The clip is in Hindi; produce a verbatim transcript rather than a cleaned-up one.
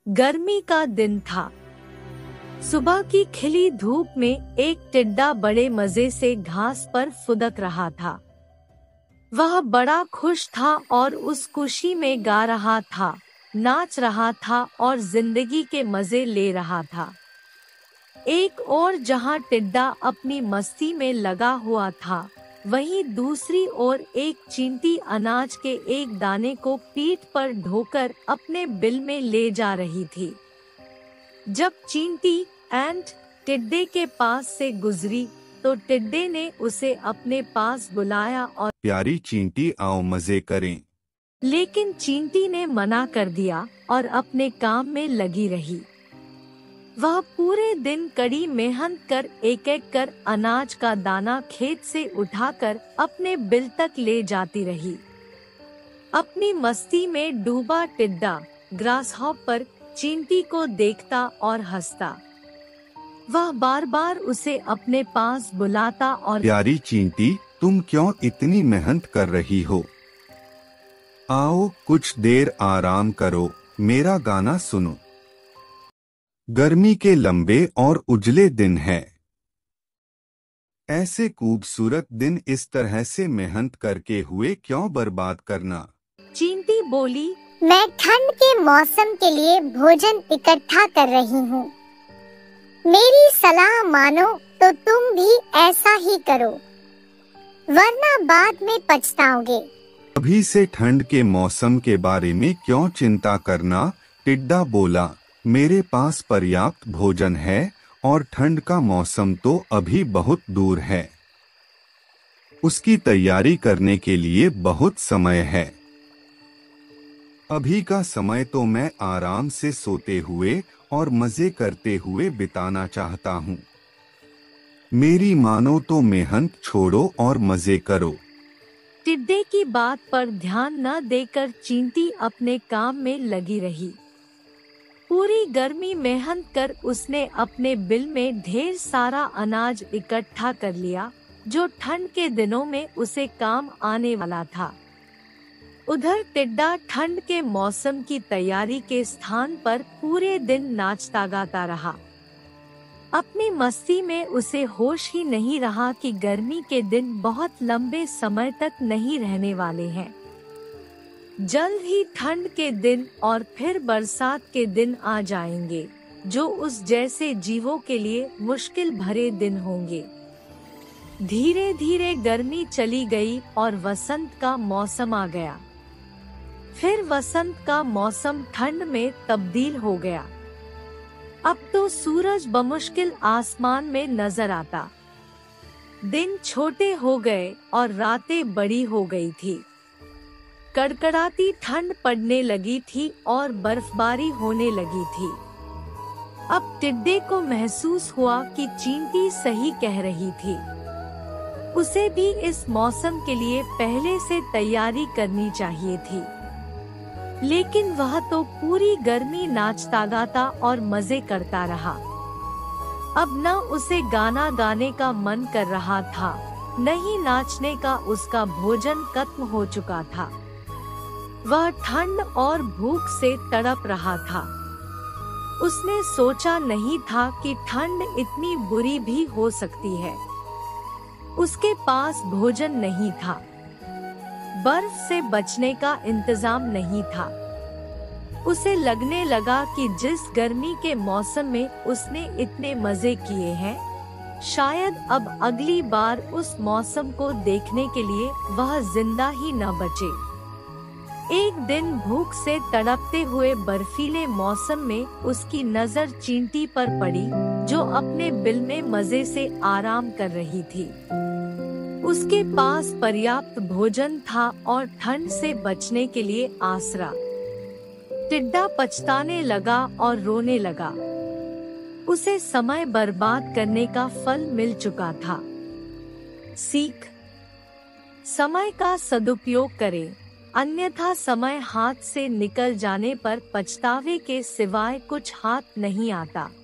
गर्मी का दिन था। सुबह की खिली धूप में एक टिड्डा बड़े मजे से घास पर फुदक रहा था। वह बड़ा खुश था और उस खुशी में गा रहा था, नाच रहा था और जिंदगी के मजे ले रहा था। एक और जहां टिड्डा अपनी मस्ती में लगा हुआ था, वहीं दूसरी ओर एक चींटी अनाज के एक दाने को पीठ पर ढोकर अपने बिल में ले जा रही थी। जब चींटी एंट टिड्डे के पास से गुजरी तो टिड्डे ने उसे अपने पास बुलाया और प्यारी चींटी, आओ मजे करें। लेकिन चींटी ने मना कर दिया और अपने काम में लगी रही। वह पूरे दिन कड़ी मेहनत कर एक एक कर अनाज का दाना खेत से उठाकर अपने बिल तक ले जाती रही। अपनी मस्ती में डूबा टिड्डा ग्रासहॉपर चींटी को देखता और हंसता। वह बार बार उसे अपने पास बुलाता और प्यारी चींटी, तुम क्यों इतनी मेहनत कर रही हो? आओ कुछ देर आराम करो, मेरा गाना सुनो। गर्मी के लंबे और उजले दिन है। ऐसे खूबसूरत दिन इस तरह से मेहनत करके हुए क्यों बर्बाद करना? चींटी बोली, मैं ठंड के मौसम के लिए भोजन इकट्ठा कर रही हूँ। मेरी सलाह मानो तो तुम भी ऐसा ही करो, वरना बाद में पछताओगे। अभी से ठंड के मौसम के बारे में क्यों चिंता करना? टिड्डा बोला, मेरे पास पर्याप्त भोजन है और ठंड का मौसम तो अभी बहुत दूर है। उसकी तैयारी करने के लिए बहुत समय है। अभी का समय तो मैं आराम से सोते हुए और मजे करते हुए बिताना चाहता हूँ। मेरी मानो तो मेहनत छोड़ो और मजे करो। टिड्डे की बात पर ध्यान न देकर चींटी अपने काम में लगी रही। पूरी गर्मी मेहनत कर उसने अपने बिल में ढेर सारा अनाज इकट्ठा कर लिया, जो ठंड के दिनों में उसे काम आने वाला था। उधर टिड्डा ठंड के मौसम की तैयारी के स्थान पर पूरे दिन नाचता गाता रहा। अपनी मस्ती में उसे होश ही नहीं रहा कि गर्मी के दिन बहुत लंबे समय तक नहीं रहने वाले हैं। जल्द ही ठंड के दिन और फिर बरसात के दिन आ जाएंगे, जो उस जैसे जीवों के लिए मुश्किल भरे दिन होंगे। धीरे धीरे गर्मी चली गई और वसंत का मौसम आ गया। फिर वसंत का मौसम ठंड में तब्दील हो गया। अब तो सूरज बमुश्किल आसमान में नजर आता। दिन छोटे हो गए और रातें बड़ी हो गई थी। कड़कड़ाती ठंड पड़ने लगी थी और बर्फबारी होने लगी थी। अब टिड्डे को महसूस हुआ कि चींटी सही कह रही थी। उसे भी इस मौसम के लिए पहले से तैयारी करनी चाहिए थी। लेकिन वह तो पूरी गर्मी नाचता गाता और मजे करता रहा। अब न उसे गाना गाने का मन कर रहा था, न ही नाचने का। उसका भोजन खत्म हो चुका था। वह ठंड और भूख से तड़प रहा था। उसने सोचा नहीं था कि ठंड इतनी बुरी भी हो सकती है। उसके पास भोजन नहीं था, बर्फ से बचने का इंतजाम नहीं था। उसे लगने लगा कि जिस गर्मी के मौसम में उसने इतने मजे किए हैं, शायद अब अगली बार उस मौसम को देखने के लिए वह जिंदा ही न बचे। एक दिन भूख से तड़पते हुए बर्फीले मौसम में उसकी नजर चींटी पर पड़ी, जो अपने बिल में मजे से आराम कर रही थी। उसके पास पर्याप्त भोजन था और ठंड से बचने के लिए आसरा। टिड्डा पछताने लगा और रोने लगा। उसे समय बर्बाद करने का फल मिल चुका था। सीख: समय का सदुपयोग करें, अन्यथा समय हाथ से निकल जाने पर पछतावे के सिवाय कुछ हाथ नहीं आता।